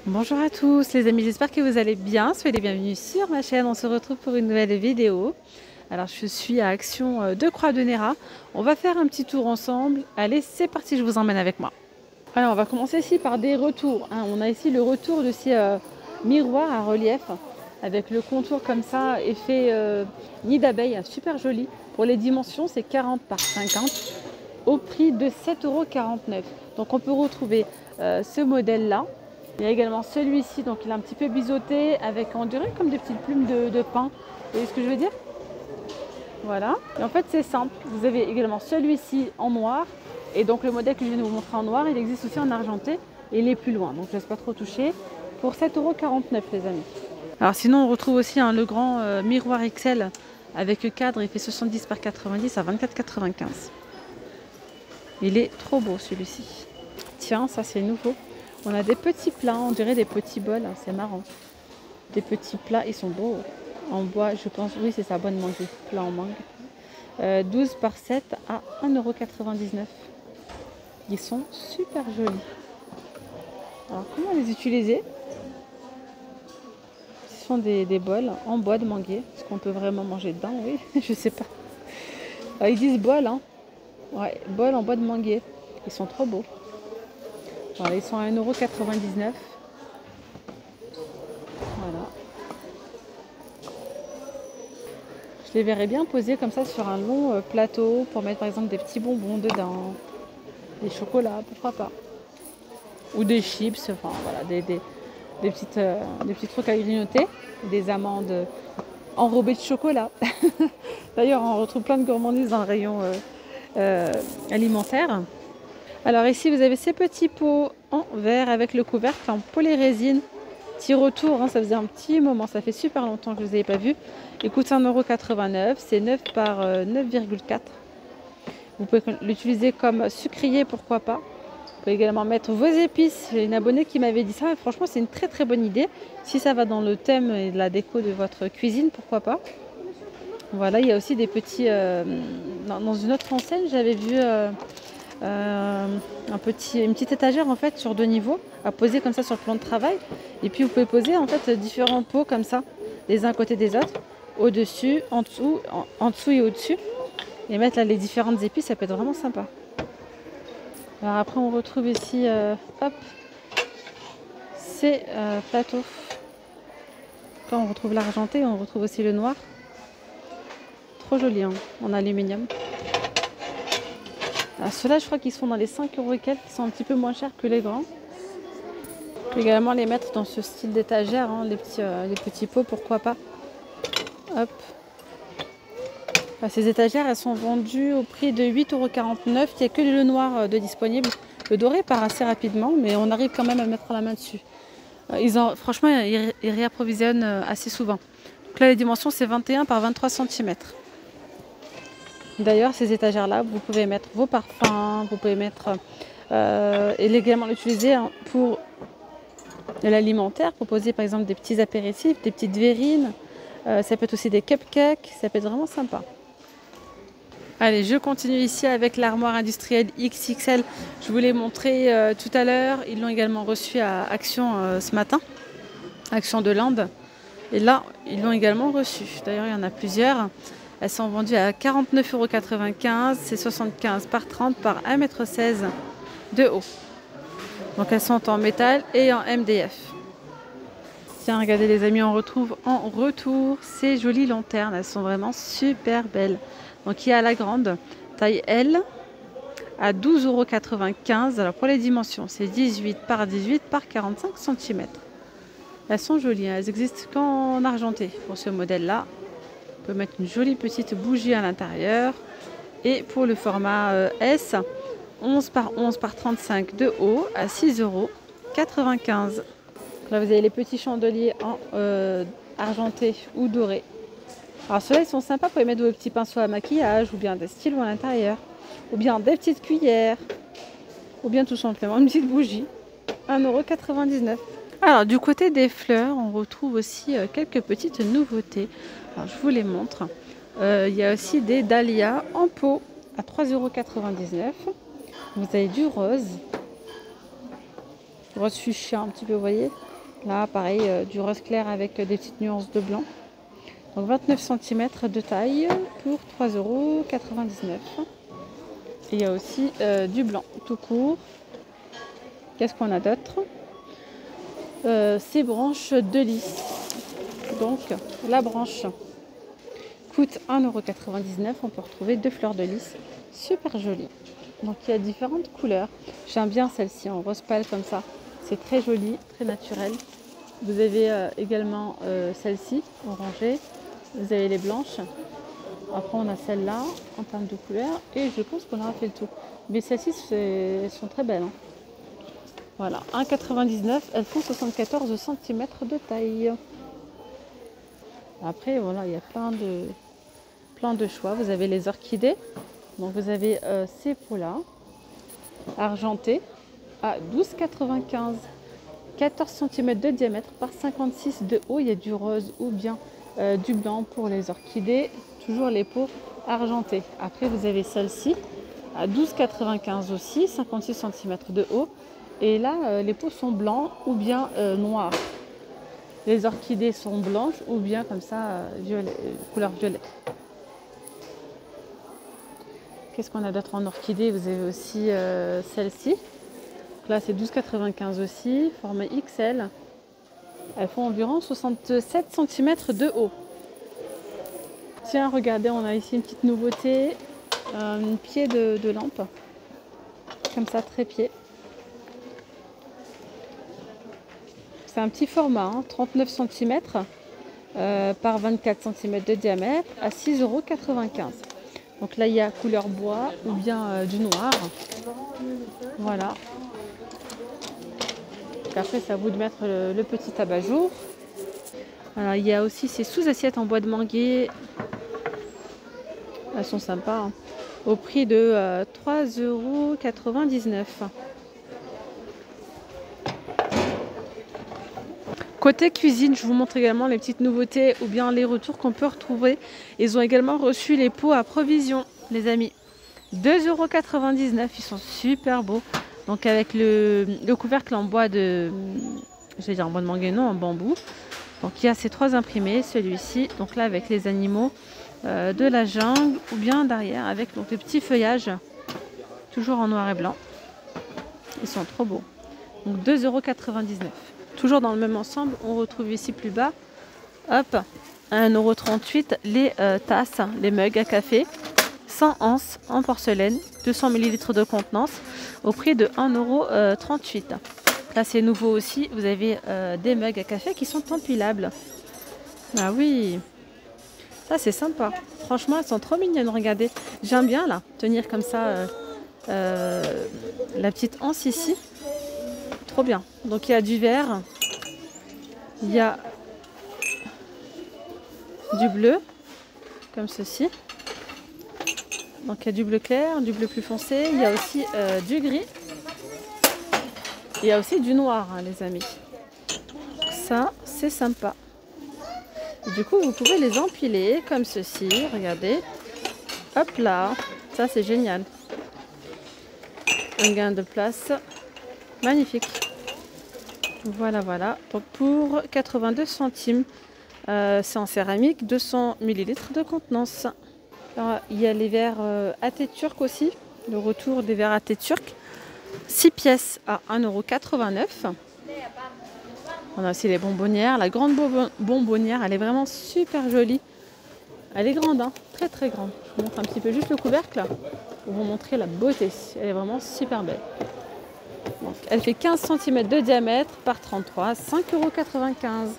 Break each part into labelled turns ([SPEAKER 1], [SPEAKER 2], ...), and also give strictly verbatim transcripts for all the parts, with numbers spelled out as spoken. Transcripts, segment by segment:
[SPEAKER 1] Bonjour à tous les amis, j'espère que vous allez bien, soyez les bienvenus sur ma chaîne, on se retrouve pour une nouvelle vidéo. Alors je suis à Action de Croix de Néra, on va faire un petit tour ensemble, allez c'est parti, je vous emmène avec moi. Alors on va commencer ici par des retours, hein. On a ici le retour de ces euh, miroirs à relief, avec le contour comme ça, effet euh, nid d'abeille, super joli. Pour les dimensions c'est quarante par cinquante, au prix de sept euros quarante-neuf. Donc on peut retrouver euh, ce modèle là. Il y a également celui-ci, donc il est un petit peu biseauté avec, on dirait comme des petites plumes de, de pain. Vous voyez ce que je veux dire? Voilà. Et en fait c'est simple. Vous avez également celui-ci en noir. Et donc le modèle que je viens de vous montrer en noir, il existe aussi en argenté. Et il est plus loin. Donc je ne laisse pas trop toucher. Pour sept euros quarante-neuf les amis. Alors sinon on retrouve aussi hein, le grand euh, miroir X L avec cadre. Il fait soixante-dix par quatre-vingt-dix à vingt-quatre quatre-vingt-quinze. Il est trop beau celui-ci. Tiens, ça c'est nouveau. On a des petits plats, on dirait des petits bols, c'est marrant. Des petits plats, ils sont beaux. En bois, je pense, oui c'est ça, bonne manger. Plat en mangue. Euh, douze par sept à un euro quatre-vingt-dix-neuf. Ils sont super jolis. Alors comment les utiliser? Ce sont des, des bols en bois de manguier. Est-ce qu'on peut vraiment manger dedans? Oui, je sais pas. Alors, ils disent bol, hein. Ouais, bol en bois de manguier. Ils sont trop beaux. Voilà, ils sont à un euro quatre-vingt-dix-neuf. Voilà. Je les verrais bien posés comme ça sur un long euh, plateau pour mettre par exemple des petits bonbons dedans, des chocolats, pourquoi pas. Ou des chips, enfin voilà, des, des, des, petites, euh, des petits trucs à grignoter, des amandes enrobées de chocolat. D'ailleurs, on retrouve plein de gourmandises dans le rayon euh, euh, alimentaire. Alors ici, vous avez ces petits pots en verre avec le couvercle en polyrésine. Petit retour, hein, ça faisait un petit moment, ça fait super longtemps que je ne vous avais pas vu. Il coûte un euro quatre-vingt-neuf, c'est neuf par neuf virgule quatre. Vous pouvez l'utiliser comme sucrier, pourquoi pas. Vous pouvez également mettre vos épices. J'ai une abonnée qui m'avait dit ça, et franchement c'est une très très bonne idée. Si ça va dans le thème et de la déco de votre cuisine, pourquoi pas. Voilà, il y a aussi des petits... Euh, dans, dans une autre enseigne, j'avais vu... Euh, Euh, un petit, une petite étagère en fait sur deux niveaux à poser comme ça sur le plan de travail, et puis vous pouvez poser en fait différents pots comme ça les uns à côté des autres, au dessus, en dessous, en, en dessous et au dessus, et mettre là les différentes épices, ça peut être vraiment sympa. Alors après on retrouve ici euh, hop ces euh, plateaux. Quand on retrouve l'argenté, on retrouve aussi le noir, trop joli hein, en aluminium. Ceux-là, je crois qu'ils sont dans les cinq euros et quelques, qui sont un petit peu moins chers que les grands. Je peux également les mettre dans ce style d'étagère, hein, les, petits, euh, les petits pots, pourquoi pas. Hop. Enfin, ces étagères, elles sont vendues au prix de huit euros quarante-neuf. Il n'y a que le noir de disponible. Le doré part assez rapidement, mais on arrive quand même à mettre la main dessus. Ils ont, franchement, ils, ils réapprovisionnent assez souvent. Donc là, les dimensions, c'est vingt et un par vingt-trois centimètres. D'ailleurs, ces étagères-là, vous pouvez mettre vos parfums, vous pouvez mettre euh, et également l'utiliser hein, pour l'alimentaire, proposer par exemple des petits apéritifs, des petites verrines. Euh, ça peut être aussi des cupcakes, ça peut être vraiment sympa. Allez, je continue ici avec l'armoire industrielle X X L. Je vous l'ai montré euh, tout à l'heure. Ils l'ont également reçu à Action euh, ce matin, Action de l'Inde. Et là, ils l'ont également reçu. D'ailleurs, il y en a plusieurs. Elles sont vendues à quarante-neuf euros quatre-vingt-quinze, c'est soixante-quinze par trente par un mètre seize de haut. Donc elles sont en métal et en M D F. Tiens, regardez les amis, on retrouve en retour ces jolies lanternes. Elles sont vraiment super belles. Donc il y a la grande, taille L, à douze euros quatre-vingt-quinze. Alors pour les dimensions, c'est dix-huit par dix-huit par quarante-cinq centimètres. Elles sont jolies, hein. Elles existent qu'en argenté pour ce modèle-là. On peut mettre une jolie petite bougie à l'intérieur. Et pour le format euh, S, onze par onze par trente-cinq de haut à six euros quatre-vingt-quinze. Là, vous avez les petits chandeliers en euh, argenté ou doré. Alors ceux-là, ils sont sympas pour y mettre vos petits pinceaux à maquillage, ou bien des stylos à l'intérieur, ou bien des petites cuillères, ou bien tout simplement une petite bougie. un euro quatre-vingt-dix-neuf. Alors du côté des fleurs, on retrouve aussi euh, quelques petites nouveautés. Alors, je vous les montre. Euh, il y a aussi des dahlias en pot à trois euros quatre-vingt-dix-neuf. Vous avez du rose. Rose fuchsia un petit peu, vous voyez. Là, pareil, euh, du rose clair avec des petites nuances de blanc. Donc vingt-neuf centimètres de taille pour trois euros quatre-vingt-dix-neuf. Et il y a aussi euh, du blanc tout court. Qu'est-ce qu'on a d'autre? euh, Ces branches de lys. Donc la branche coûte un euro quatre-vingt-dix-neuf. On peut retrouver deux fleurs de lys super jolies. Donc il y a différentes couleurs. J'aime bien celle-ci en rose pâle comme ça. C'est très joli, très naturel. Vous avez euh, également euh, celle-ci orangée. Vous avez les blanches. Après on a celle-là en termes de couleurs. Et je pense qu'on aura fait le tout. Mais celles-ci sont très belles. Hein. Voilà, un euro quatre-vingt-dix-neuf. Elles font soixante-quatorze centimètres de taille. Après voilà, il y a plein de, plein de choix. Vous avez les orchidées. Donc vous avez euh, ces pots-là, argentés, à douze euros quatre-vingt-quinze. quatorze centimètres de diamètre par cinquante-six de haut. Il y a du rose ou bien euh, du blanc pour les orchidées. Toujours les pots argentés. Après vous avez celle-ci à douze euros quatre-vingt-quinze aussi, cinquante-six centimètres de haut. Et là euh, les pots sont blancs ou bien euh, noirs. Les orchidées sont blanches ou bien comme ça euh, violet, euh, couleur violet. Qu'est-ce qu'on a d'autre en orchidée? Vous avez aussi euh, celle-ci. Là, c'est douze euros quatre-vingt-quinze aussi, format X L. Elles font environ soixante-sept centimètres de haut. Tiens, regardez, on a ici une petite nouveauté. Euh, une pied de, de lampe. Comme ça, trépied. C'est un petit format, hein, trente-neuf centimètres euh, par vingt-quatre centimètres de diamètre à six euros quatre-vingt-quinze. Donc là, il y a couleur bois ou bien euh, du noir. Voilà. Donc après, c'est à vous de mettre le, le petit abat-jour. Alors, il y a aussi ces sous-assiettes en bois de manguier. Elles sont sympas. Hein. Au prix de euh, trois euros quatre-vingt-dix-neuf. Côté cuisine, je vous montre également les petites nouveautés ou bien les retours qu'on peut retrouver. Ils ont également reçu les pots à provision, les amis. deux euros quatre-vingt-dix-neuf, ils sont super beaux. Donc avec le, le couvercle en bois de, je vais dire en bois de manguier, non, en bambou. Donc il y a ces trois imprimés, celui-ci, donc là avec les animaux euh, de la jungle ou bien derrière avec donc, les petits feuillages, toujours en noir et blanc. Ils sont trop beaux. Donc deux euros quatre-vingt-dix-neuf. Toujours dans le même ensemble, on retrouve ici plus bas, hop, à un euro trente-huit, les euh, tasses, les mugs à café, cent anses en porcelaine, deux cents millilitres de contenance, au prix de un euro trente-huit. Là, c'est nouveau aussi, vous avez euh, des mugs à café qui sont empilables. Ah oui, ça c'est sympa. Franchement, elles sont trop mignonnes, regardez. J'aime bien là, tenir comme ça euh, euh, la petite anse ici. Trop bien. Donc il y a du vert, il y a du bleu, comme ceci. Donc il y a du bleu clair, du bleu plus foncé, il y a aussi euh, du gris. Il y a aussi du noir, hein, les amis. Ça, c'est sympa. Et du coup, vous pouvez les empiler comme ceci, regardez. Hop là, ça c'est génial. Un gain de place magnifique. Voilà, voilà. Donc pour quatre-vingt-deux centimes, euh, c'est en céramique, deux cents millilitres de contenance. Alors, il y a les verres euh, à thé turc aussi, le retour des verres à thé turc. six pièces à un euro quatre-vingt-neuf. On a aussi les bonbonnières. La grande bonbonnière, elle est vraiment super jolie. Elle est grande, hein, très très grande. Je vous montre un petit peu juste le couvercle pour vous montrer la beauté. Elle est vraiment super belle. Donc, elle fait quinze centimètres de diamètre par trente-trois, cinq euros quatre-vingt-quinze.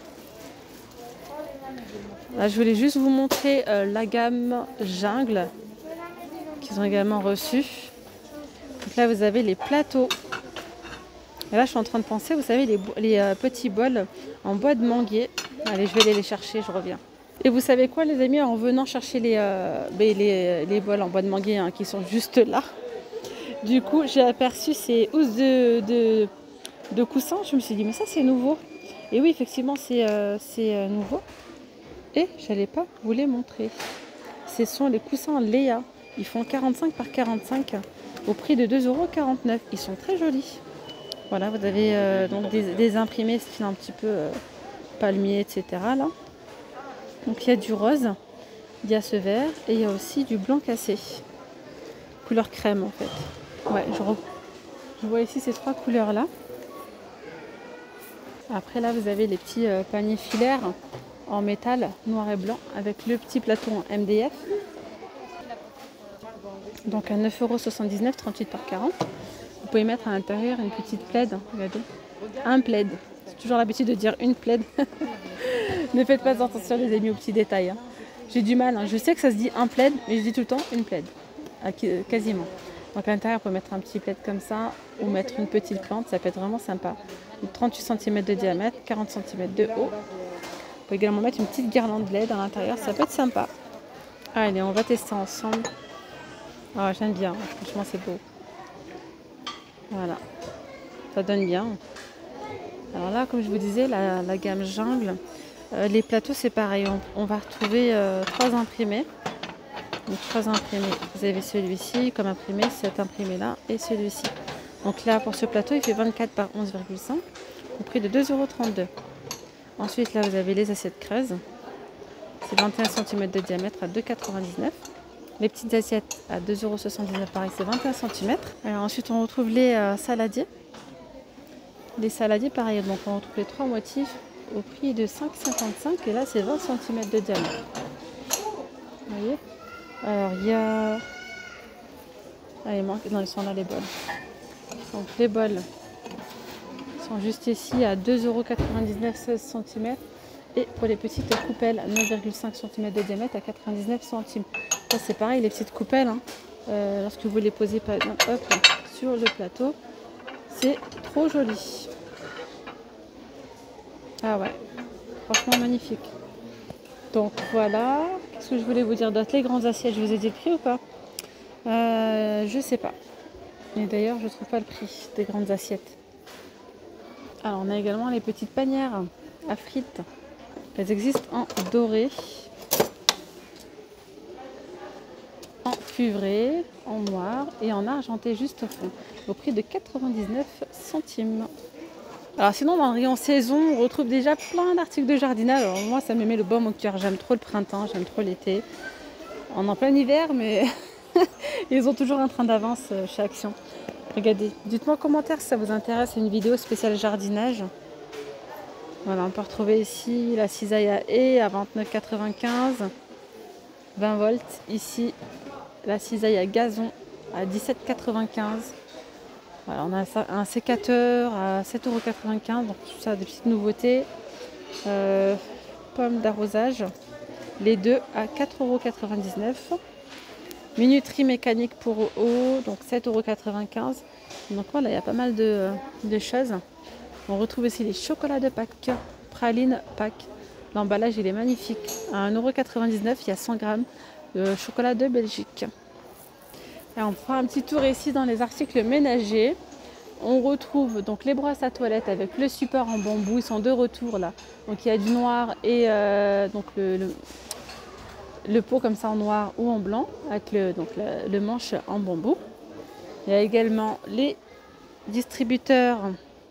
[SPEAKER 1] Là, je voulais juste vous montrer euh, la gamme jungle qu'ils ont également reçue. Donc là, vous avez les plateaux. Et là, je suis en train de penser, vous savez, les, les euh, petits bols en bois de manguier. Allez, je vais aller les chercher, je reviens. Et vous savez quoi, les amis, en venant chercher les, euh, les, les bols en bois de manguier hein, qui sont juste là, du coup, j'ai aperçu ces housses de, de, de coussins. Je me suis dit, mais ça, c'est nouveau. Et oui, effectivement, c'est euh, euh, nouveau. Et je n'allais pas vous les montrer. Ce sont les coussins Léa. Ils font quarante-cinq par quarante-cinq au prix de deux euros quarante-neuf. Ils sont très jolis. Voilà, vous avez euh, donc des, des imprimés style un petit peu euh, palmier, et cetera. Là. Donc il y a du rose, il y a ce vert et il y a aussi du blanc cassé. Couleur crème en fait. Ouais, je, re... je vois ici ces trois couleurs là. Après là vous avez les petits euh, paniers filaires en métal noir et blanc avec le petit plateau en M D F. Donc à neuf euros soixante-dix-neuf, trente-huit par quarante. Vous pouvez mettre à l'intérieur une petite plaid. Regardez. Un plaid. J'ai toujours l'habitude de dire une plaid. Ne faites pas attention les amis aux petits détails. Hein. J'ai du mal. Hein. Je sais que ça se dit un plaid, mais je dis tout le temps une plaid. Ah, quasiment. Donc à l'intérieur, on peut mettre un petit plaid comme ça ou mettre une petite plante. Ça peut être vraiment sympa. trente-huit centimètres de diamètre, quarante centimètres de haut. Vous pouvez également mettre une petite guirlande L E D à l'intérieur. Ça peut être sympa. Allez, on va tester ensemble. Oh, j'aime bien. Franchement, c'est beau. Voilà. Ça donne bien. Alors là, comme je vous disais, la, la gamme jungle. Euh, les plateaux, c'est pareil. On, on va retrouver euh, trois imprimés. Donc trois imprimés. Vous avez celui-ci comme imprimé, cet imprimé-là et celui-ci. Donc là, pour ce plateau, il fait vingt-quatre par onze virgule cinq au prix de deux euros trente-deux. Ensuite, là, vous avez les assiettes creuses. C'est vingt et un centimètres de diamètre à deux euros quatre-vingt-dix-neuf. Les petites assiettes à deux euros soixante-dix-neuf, pareil, c'est vingt et un centimètres. Alors ensuite, on retrouve les euh, saladiers. Les saladiers, pareil, donc on retrouve les trois motifs au prix de cinq euros cinquante-cinq et là, c'est vingt centimètres de diamètre. Vous voyez? Alors, il y a... Ah, il manque... Non, ils sont là, les bols. Donc, les bols sont juste ici à deux euros quatre-vingt-dix-neuf, seize centimètres. Et pour les petites coupelles, neuf virgule cinq centimètres de diamètre à quatre-vingt-dix-neuf centimes. Ça, c'est pareil, les petites coupelles, hein, euh, lorsque vous les posez, par exemple, hop, sur le plateau, c'est trop joli. Ah ouais, franchement magnifique. Donc voilà, qu'est-ce que je voulais vous dire d'autre? Les grandes assiettes, je vous ai dit le prix ou pas? euh, Je sais pas. Et d'ailleurs, je trouve pas le prix des grandes assiettes. Alors, on a également les petites panières à frites. Elles existent en doré, en cuivré, en noir et en argenté juste au fond, au prix de quatre-vingt-dix-neuf centimes. Alors sinon, dans le rayon saison, on retrouve déjà plein d'articles de jardinage. Alors moi, ça me met le baume au cœur. J'aime trop le printemps, j'aime trop l'été. On est en plein hiver, mais ils ont toujours un train d'avance chez Action. Regardez, dites-moi en commentaire si ça vous intéresse, une vidéo spéciale jardinage. Voilà, on peut retrouver ici la cisaille à haies à vingt-neuf euros quatre-vingt-quinze, vingt volts. Ici, la cisaille à gazon à dix-sept euros quatre-vingt-quinze. Voilà, on a un sécateur à sept euros quatre-vingt-quinze, donc tout ça, des petites nouveautés. Euh, pommes d'arrosage, les deux à quatre euros quatre-vingt-dix-neuf. Minuterie mécanique pour eau, donc sept euros quatre-vingt-quinze. Donc voilà, il y a pas mal de, de choses. On retrouve aussi les chocolats de Pâques, praline Pâques. L'emballage, il est magnifique. À un euro quatre-vingt-dix-neuf, il y a cent grammes de chocolat de Belgique. Et on prend un petit tour ici dans les articles ménagers. On retrouve donc les brosses à toilette avec le support en bambou. Ils sont de retour là. Donc il y a du noir et euh, donc le, le, le pot comme ça en noir ou en blanc avec le, donc le, le manche en bambou. Il y a également les distributeurs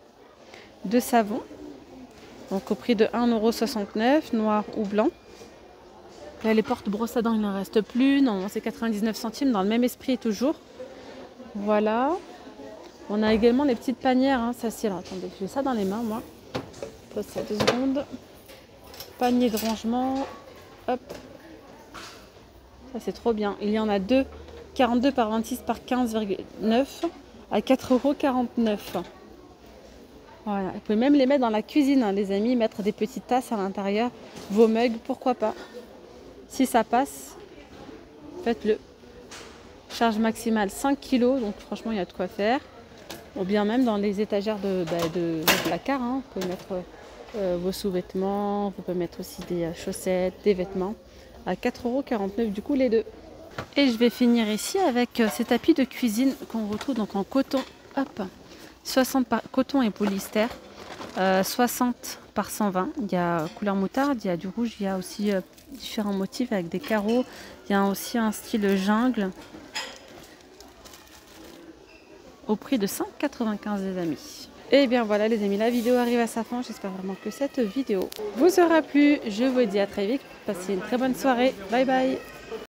[SPEAKER 1] de savon, donc au prix de un euro soixante-neuf, noir ou blanc. Là, les portes brosses à dents, il n'en reste plus. Non, c'est quatre-vingt-dix-neuf centimes, dans le même esprit toujours. Voilà. On a également les petites panières. Hein. Ça, c'est... Alors, attendez, j'ai ça dans les mains, moi. Je pose ça deux secondes. Panier de rangement. Hop. Ça, c'est trop bien. Il y en a deux. quarante-deux par vingt-six par quinze virgule neuf à quatre euros quarante-neuf. Voilà. Vous pouvez même les mettre dans la cuisine, hein, les amis. Mettre des petites tasses à l'intérieur. Vos mugs, pourquoi pas. Si ça passe, faites-le. Charge maximale cinq kilos, donc franchement il y a de quoi faire. Ou bien même dans les étagères de, bah, de, de placard, hein. Vous pouvez mettre euh, vos sous-vêtements, vous pouvez mettre aussi des euh, chaussettes, des vêtements à quatre euros quarante-neuf du coup les deux. Et je vais finir ici avec euh, ces tapis de cuisine qu'on retrouve donc en coton. Hop, soixante par coton et polyester, euh, soixante par cent vingt. Il y a couleur moutarde, il y a du rouge, il y a aussi euh, différents motifs avec des carreaux. Il y a aussi un style jungle au prix de cinq euros quatre-vingt-quinze les amis. Et bien voilà les amis, la vidéo arrive à sa fin. J'espère vraiment que cette vidéo vous aura plu. Je vous dis à très vite. Passez une très bonne soirée. Bye bye.